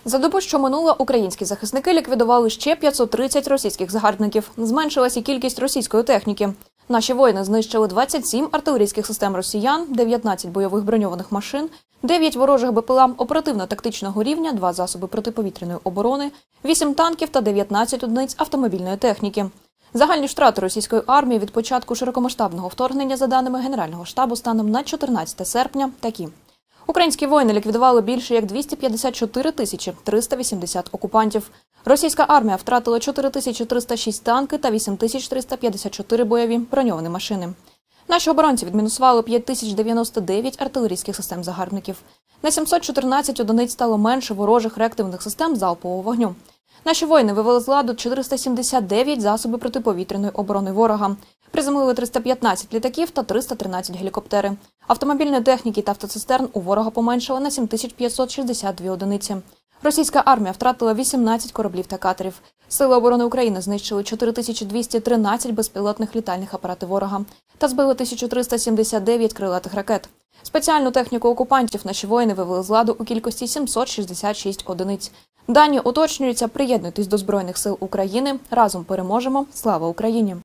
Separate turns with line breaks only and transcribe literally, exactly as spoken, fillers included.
За добу, що минула, українські захисники ліквідували ще п'ятсот тридцять російських загарбників. Зменшилась і кількість російської техніки. Наші воїни знищили двадцять сім артилерійських систем росіян, дев'ятнадцять бойових броньованих машин, дев'ять ворожих БПЛА оперативно-тактичного рівня, два засоби протиповітряної оборони, вісім танків та дев'ятнадцять одиниць автомобільної техніки. Загальні втрати російської армії від початку широкомасштабного вторгнення, за даними Генерального штабу, станом на чотирнадцяте серпня, такі. Українські воїни ліквідували більше як двісті п'ятдесят чотири тисячі триста вісімдесят окупантів. Російська армія втратила чотири тисячі триста шість танки та вісім тисяч триста п'ятдесят чотири бойові броньовані машини. Наші оборонці відмінусували п'ять тисяч дев'яносто дев'ять артилерійських систем загарбників. На сімсот чотирнадцять одиниць стало менше ворожих реактивних систем залпового вогню. Наші воїни вивели з ладу чотириста сімдесят дев'ять засоби протиповітряної оборони ворога. Приземлили триста п'ятнадцять літаків та триста тринадцять гелікоптери. Автомобільної техніки та автоцистерн у ворога поменшало на сім тисяч п'ятсот шістдесят дві одиниці. Російська армія втратила вісімнадцять кораблів та катерів. Сили оборони України знищили чотири тисячі двісті тринадцять безпілотних літальних апаратів ворога та збили тисячу триста сімдесят дев'ять крилатих ракет. Спеціальну техніку окупантів наші воїни вивели з ладу у кількості сімсот шістдесят шість одиниць. Дані уточнюються. Приєднуйтесь до Збройних сил України. Разом переможемо. Слава Україні!